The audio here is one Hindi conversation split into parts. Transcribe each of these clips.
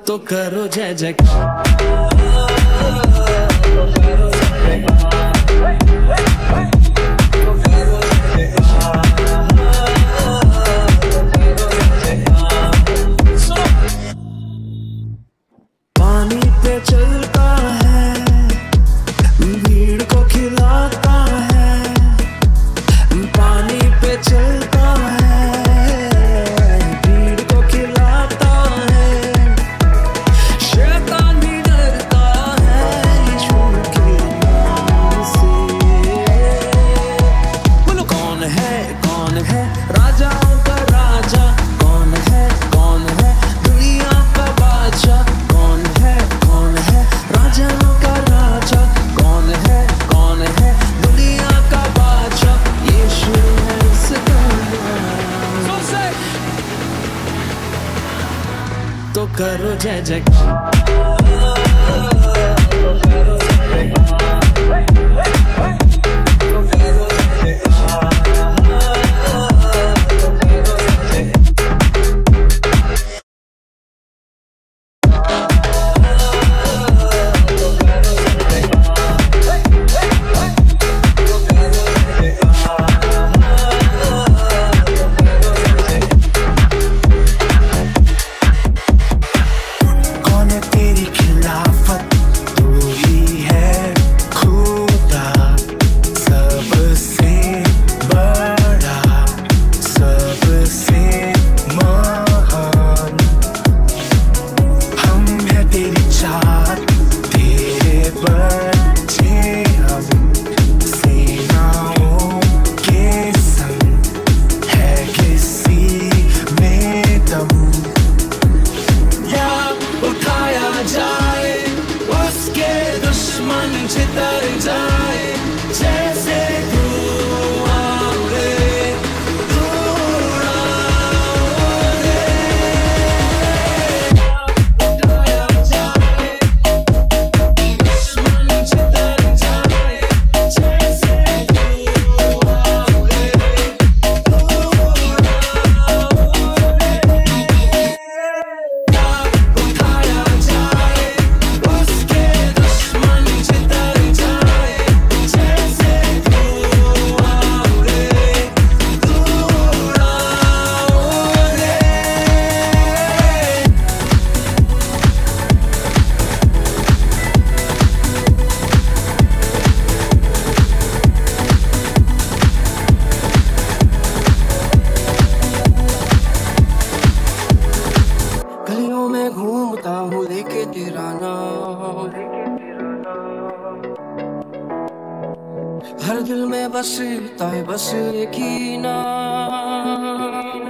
तो करो जय जयकार। पानी पे चलता है, भीड़ को खिलाता है, पानी पे चलता है, भीड़ को खिलाता है, शैतान भी डरता है यीशु के नाम से। बोलो कौन है राजाओं का राजा, कौन है दुनिया का बादशाह, कौन है राजाओं का राजा, कौन है दुनिया का बादशाह, यीशु है इसका नाम। तो करो जय जयकार। घूमता हूँ लेके तेरा नाम, हर दिल में बसता है बस एक ही नाम।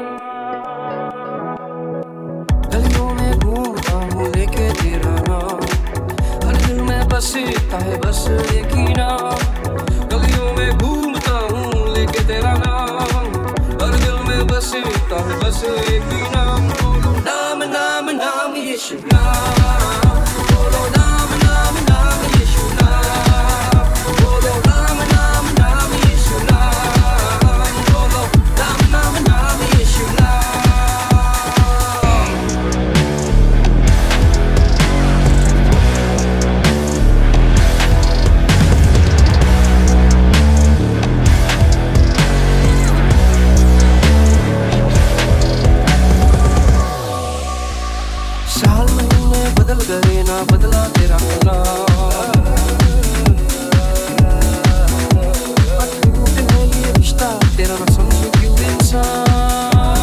गलियों में घूमता हूँ लेके तेरा नाम, हर दिल में बसता है बस एक ही नाम। गलियों में घूमता हूँ लेके तेरा नाम, हर दिल में बसता है बस एक ही नाम। नाम नाम नाम यीशु नाम, बोलो नाम नाम नाम यीशु नाम, बोलो नाम नाम नाम यीशु नाम, बोलो नाम नाम नाम यीशु साल महीने बदल गए ना बदला तेरा नाम, टूटने ये रिश्ता तेरा ना समझे क्यों इंसान।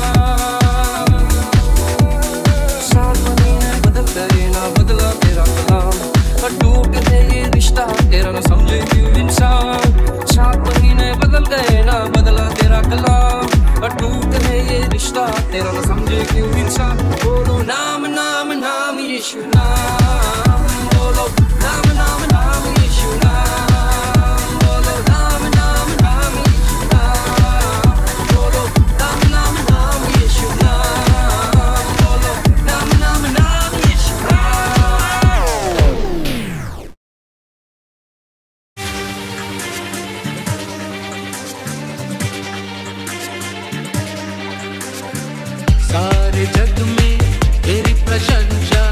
साल महीने बदल गए ना बदला तेरा कलाम, टूटने ये रिश्ता तेरा ना समझे क्यों इंसान। 7 महीने बदल गए ना बदला तेरा कलाम, टूटने ये रिश्ता तेरा ना समझे क्यों इंसान। बोलो नाम नाम नाम यीशु नाम, बोलो नाम नाम नाम यीशु नाम, बोलो नाम नाम नाम यीशु नाम, बोलो नाम नाम नाम यीशु नाम, बोलो नाम नाम नाम यीशु सारे जग में तेरी प्रशंसा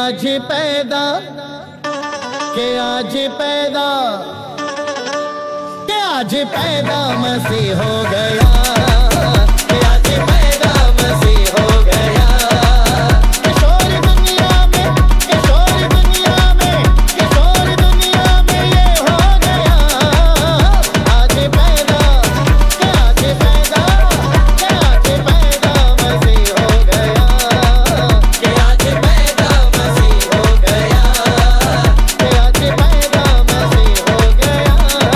आज पैदा, के आज पैदा, के आज पैदा मसीह हो गया, के आज पैदा मसीह हो गया। किशोर दुनिया में, किशोर दुनिया में, किशोर दुनिया में ये हो गया। आज पैदा, के आज पैदा, के आज पैदा मसीह हो गया, के आज पैदा मसीह हो गया, के आज पैदा मसीह हो गया।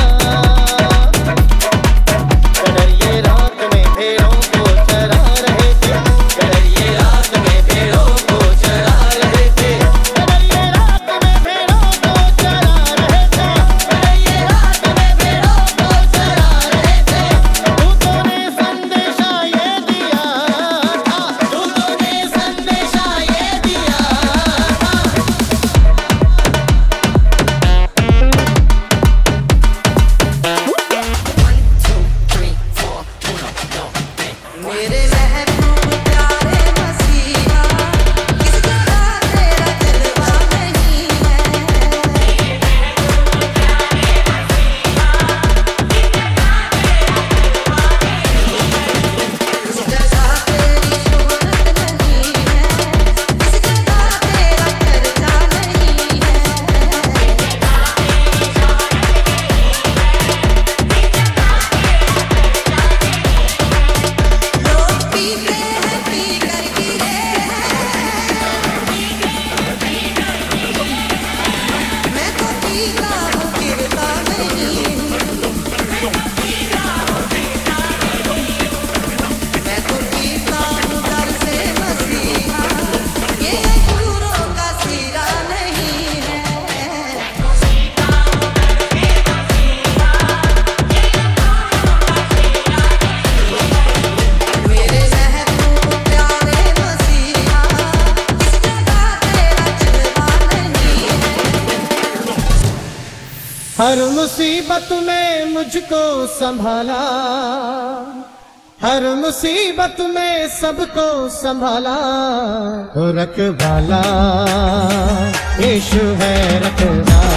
कड़रिए रात में भेड़ों को चरा रहे थे, कड़रिए रात में भेड़ों को चरा रहे थे, कड़रिए रात में भेड़ों को चरा रहे थे, कड़रिए रात में भेड़ों को चरा रहे थे। दूतों ने संदेशा ये दिया था, दूतों ने संदेशा ये दिया था। मेरे महबूब प्यारे मसीहा, किसके साथ तेरा जलवा नहीं है। किसके साथ तेरी शोहरत नहीं है, किसके साथ तेरा चर्चा नहीं है। लोग पीते हैं पी कर गिरे हैं, मैं तो पीता हूँ गिरता नहीं हूँ, मैं तो पीता हूँ दर से मसीहा, ये अंगूरों का सिरा नहीं है। मेरे महबूब प्यारे मसीहा, किसके साथ तेरा जलवा नहीं है। हर मुसीबत में मुझको संभाला, हर मुसीबत में सबको संभाला। रखवाला यीशु है रखवाला।